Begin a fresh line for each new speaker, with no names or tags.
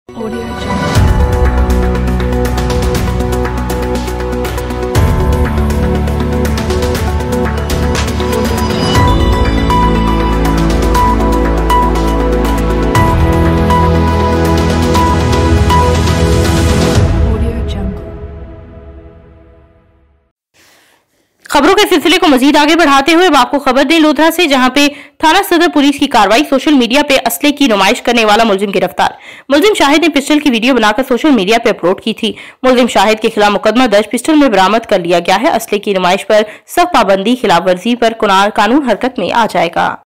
Audio Jungle.
खबरों के सिलसिले को मजीद आगे बढ़ाते हुए अब आपको खबर दें लोधरा से, जहां पे थाना सदर पुलिस की कार्रवाई। सोशल मीडिया पे असले की नुमाइश करने वाला मुलजिम गिरफ्तार। मुलजिम शाहिद ने पिस्टल की वीडियो बनाकर सोशल मीडिया पे अपलोड की थी। मुलजिम शाहिद के खिलाफ मुकदमा दर्ज पिस्टल में बरामद कर लिया गया है। असले की नुमाइश पर सख्त पाबंदी, खिलाफ वर्जी पर कानून हरकत में आ जाएगा।